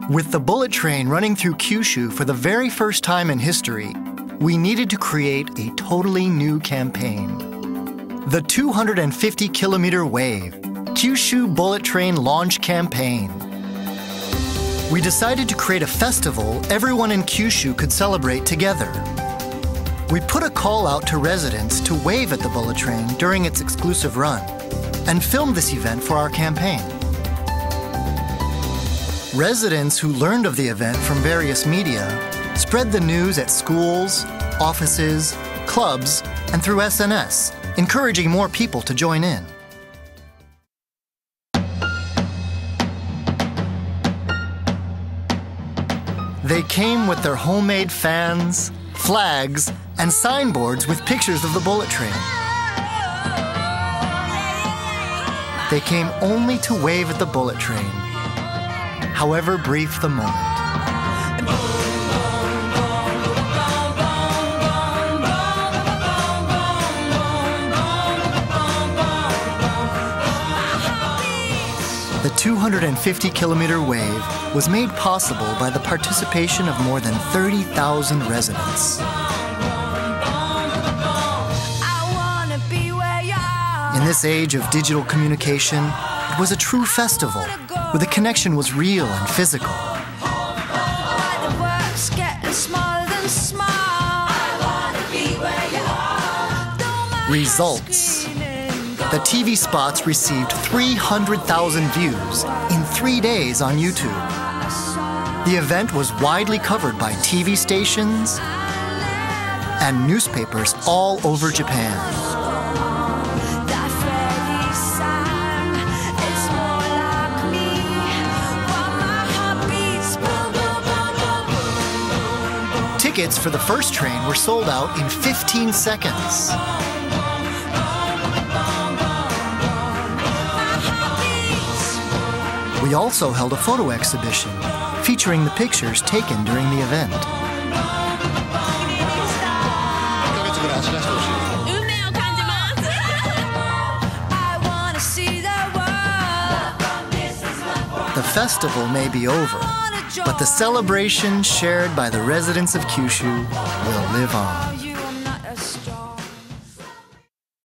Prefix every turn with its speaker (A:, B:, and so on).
A: With the bullet train running through Kyushu for the very first time in history, we needed to create a totally new campaign. The 250-kilometer wave, Kyushu Bullet Train Launch Campaign. We decided to create a festival everyone in Kyushu could celebrate together. We put a call out to residents to wave at the bullet train during its exclusive run and filmed this event for our campaign. Residents who learned of the event from various media spread the news at schools, offices, clubs, and through SNS, encouraging more people to join in. They came with their homemade fans, flags, and signboards with pictures of the bullet train. They came only to wave at the bullet train, however brief the moment. The 250-kilometer wave was made possible by the participation of more than 30,000 residents. In this age of digital communication, it was a true festival where the connection was real and physical. Results. The TV spots received 300,000 views in 3 days on YouTube. The event was widely covered by TV stations and newspapers all over Japan. Tickets for the first train were sold out in 15 seconds. We also held a photo exhibition featuring the pictures taken during the event. The festival may be over, but the celebration shared by the residents of Kyushu will live on.